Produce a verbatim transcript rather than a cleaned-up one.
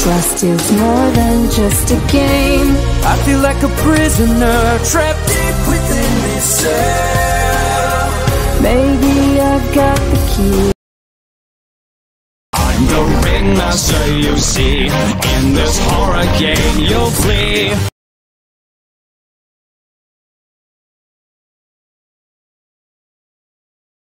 Lust is more than just a game. I feel like a prisoner trapped deep within this cell. Maybe I've got the key. I'm the ringmaster, you see. In this horror game you'll flee.